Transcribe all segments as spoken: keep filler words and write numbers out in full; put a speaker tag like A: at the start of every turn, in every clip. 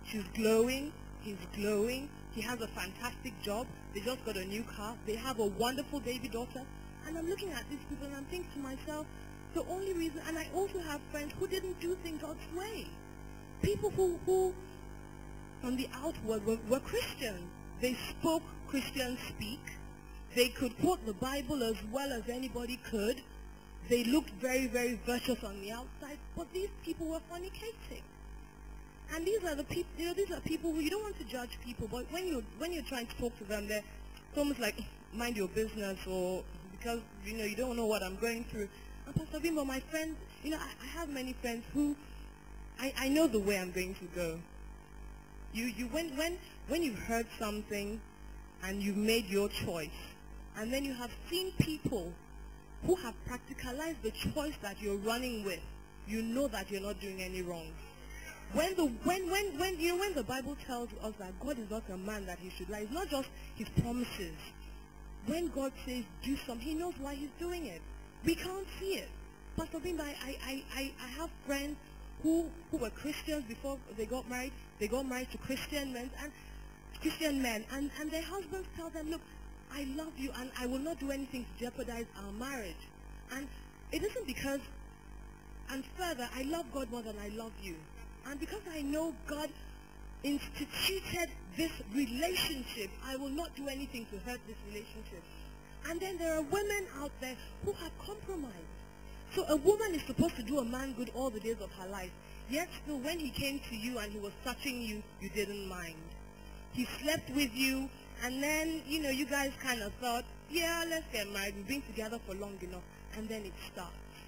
A: She's glowing. He's glowing. He has a fantastic job. They just got a new car. They have a wonderful baby daughter. And I'm looking at these people and I'm thinking to myself, the only reason, and I also have friends who didn't do things God's way. People who, who on the outward were, were Christians. They spoke Christian speak. They could quote the Bible as well as anybody could. They looked very, very virtuous on the outside, but these people were fornicating. And these are the people, you know, these are people who, you don't want to judge people, but when you're, when you're trying to talk to them, they're it's almost like, mind your business, or because, you know, you don't know what I'm going through. And Pastor Bimbo, my friends, you know, I, I have many friends who, I, I know the way I'm going to go. You, you, when, when, when you've heard something and you've made your choice, and then you have seen people who have practicalized the choice that you're running with, you know that you're not doing any wrong. When the when when when you know when the Bible tells us that God is not a man that he should lie, it's not just his promises. When God says do something, he knows why he's doing it. We can't see it. Pastor Bimba, I I I I have friends who who were Christians before they got married. They got married to Christian men and Christian men, and and their husbands tell them, look, I love you and I will not do anything to jeopardize our marriage. And it isn't because, and further, I love God more than I love you. And because I know God instituted this relationship, I will not do anything to hurt this relationship. And then there are women out there who have compromised. So a woman is supposed to do a man good all the days of her life. Yet still, when he came to you and he was touching you, you didn't mind. He slept with you, and then, you know, you guys kind of thought, yeah, let's get married. We've been together for long enough. And then it starts.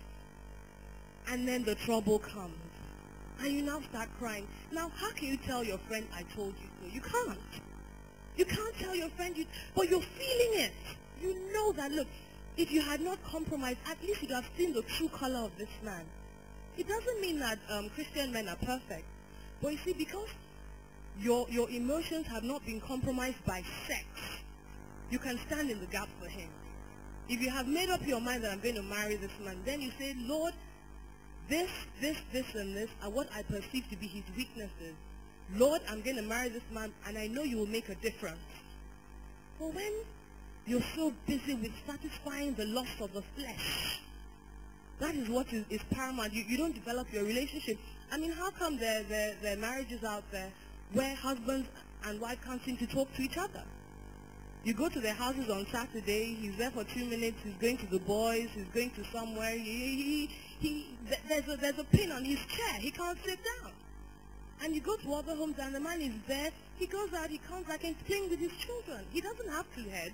A: And then the trouble comes. And you now start crying. Now, how can you tell your friend, I told you so? You can't. You can't tell your friend, you, but you're feeling it. You know that, look, if you had not compromised, at least you'd have seen the true color of this man. It doesn't mean that um, Christian men are perfect. But you see, because your, your emotions have not been compromised by sex, you can stand in the gap for him. If you have made up your mind that I'm going to marry this man, then you say, Lord, this, this, this, and this are what I perceive to be his weaknesses. Lord, I'm going to marry this man, and I know you will make a difference. But when you're so busy with satisfying the lust of the flesh, that is what is, is paramount. You, you don't develop your relationship. I mean, how come there, there, there are marriages out there where husbands and wife can't seem to talk to each other? You go to their houses on Saturday, he's there for two minutes, he's going to the boys, he's going to somewhere, he, he, he, th there's, a, there's a pin on his chair, he can't sit down. And you go to other homes and the man is there, he goes out, he comes back and he's playing with his children. He doesn't have two heads.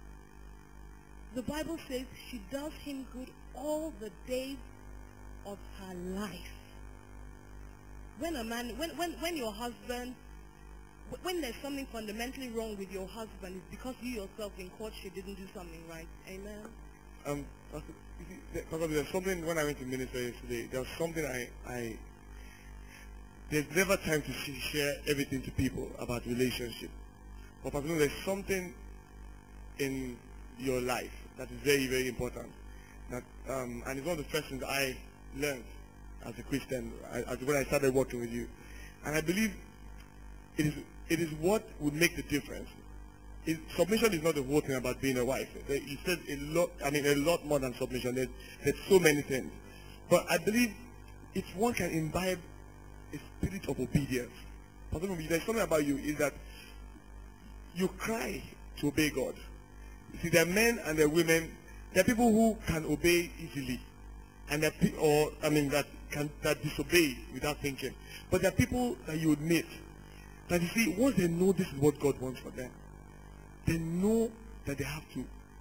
A: The Bible says she does him good all the days of her life. When a man, when, when, when your husband, when there's something fundamentally wrong with your husband, it's because you yourself in courtship didn't do something right. Amen?
B: Um, Pastor, you see, there, there's something, when I went to minister yesterday, there was something I, I, there's never time to share everything to people about relationship. But Pastor, there's something in your life that is very, very important. That, um, and it's one of the first things I learned as a Christian, as when I started working with you. And I believe it is, it is what would make the difference. It, submission is not the whole thing about being a wife. You said a lot, I mean, a lot more than submission. There's, there's so many things. But I believe if one can imbibe a spirit of obedience, there's something about you is that you cry to obey God. You see, there are men and there are women, there are people who can obey easily, and there are, or, I mean, that can that disobey without thinking. But there are people that you would meet that, you see, once they know this is what God wants for them, they know that they have to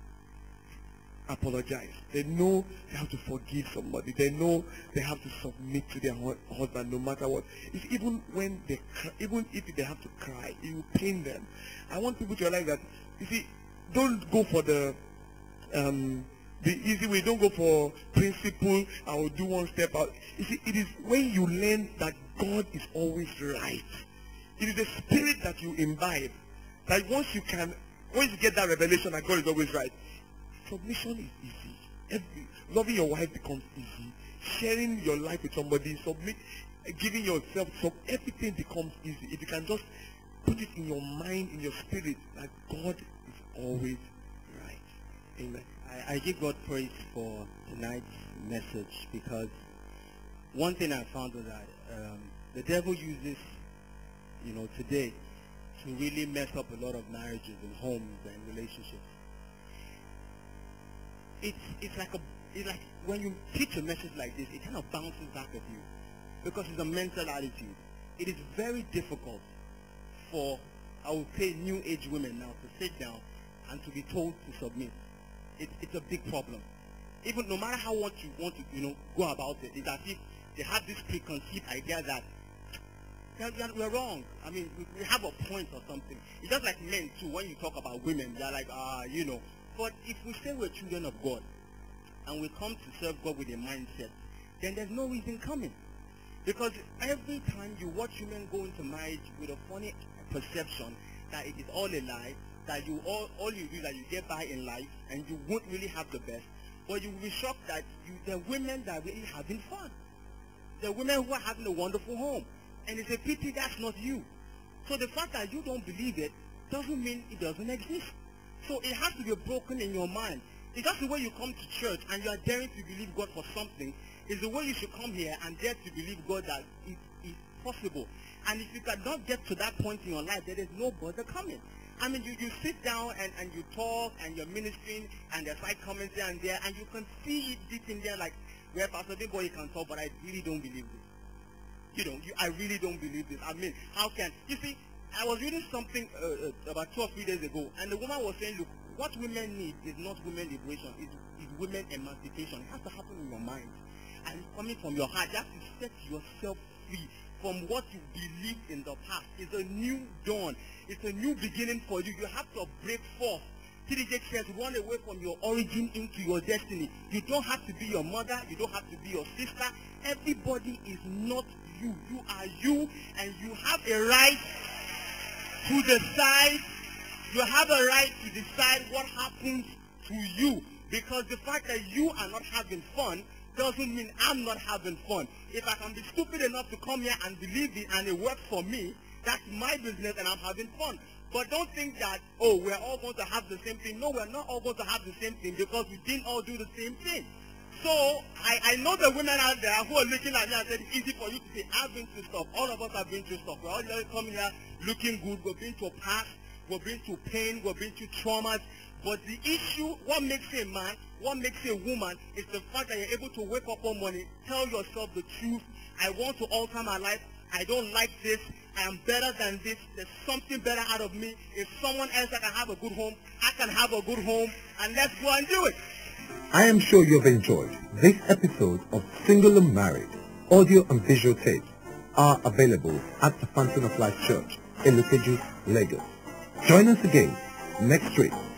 B: apologize. They know they have to forgive somebody. They know they have to submit to their husband no matter what. It's even when they, even if they have to cry, it will pain them. I want people to realize that, you see, don't go for the um, the easy way. Don't go for principle. I will do one step out. You see, it is when you learn that God is always right. It is the spirit that you imbibe. That once you can, once you get that revelation that God is always right, submission is easy. Every, loving your wife becomes easy. Sharing your life with somebody, submit. giving yourself, so everything becomes easy. If you can just put it in your mind, in your spirit, that God is always right. Amen.
C: I, I give God praise for tonight's message, because one thing I found was that um, the devil uses, you know, today to really mess up a lot of marriages and homes and relationships. It's it's like a it's like when you teach a message like this, it kind of bounces back at you, because it's a mental attitude. It is very difficult for, I would say, new age women now to sit down and to be told to submit. It's it's a big problem. Even no matter how much you want to, you know, go about it, it's as if they have this preconceived idea that we're wrong. I mean, we, we have a point or something. It's just like men too. When you talk about women, they're like, ah, you know. But if we say we're children of God and we come to serve God with a mindset, then there's no reason coming. Because every time you watch women go into marriage with a funny perception that it is all a lie, that you all all you do is that you get by in life and you won't really have the best, but you will be shocked that you, the women that are really having fun, the women who are having a wonderful home, and it's a pity that's not you. So the fact that you don't believe it doesn't mean it doesn't exist. So it has to be broken in your mind. It's just the way you come to church and you are daring to believe God for something. It's the way you should come here and dare to believe God that it is possible. And if you cannot get to that point in your life, there is no bother coming. I mean, you, you sit down and, and you talk and you're ministering and there's like comments here and there, and you can see it deep in there like, well, Pastor Big Boy, you can talk, but I really don't believe this. You know, you, I really don't believe this. I mean, how can, you see, I was reading something uh, uh, about two or three days ago, and the woman was saying, look, what women need is not women liberation, it's, it's women emancipation. It has to happen in your mind. And coming from your heart, you have to set yourself free from what you believed in the past. It's a new dawn. It's a new beginning for you. You have to break forth. T D J says, run away from your origin into your destiny. You don't have to be your mother. You don't have to be your sister. Everybody is not you. You are you, and you have a right to decide. You have a right to decide what happens to you. Because the fact that you are not having fun doesn't mean I'm not having fun. If I can be stupid enough to come here and believe it and it works for me, that's my business and I'm having fun. But don't think that, oh, we're all going to have the same thing. No, we're not all going to have the same thing, because we didn't all do the same thing. So I, I know the women out there who are looking at me and said, it's easy for you to say, I've been through stuff. All of us have been through stuff. We're all coming here looking good. We've been through past. We've been through pain. We've been through traumas. But the issue, what makes a man, what makes a woman, is the fact that you're able to wake up one morning, tell yourself the truth. I want to alter my life. I don't like this. I am better than this. There's something better out of me. If someone else that can have a good home, I can have a good home. And let's go and do it.
D: I am sure you've enjoyed this episode of Single and Married. Audio and visual tapes are available at the Fountain of Life Church in Ikeja, Lagos. Join us again next week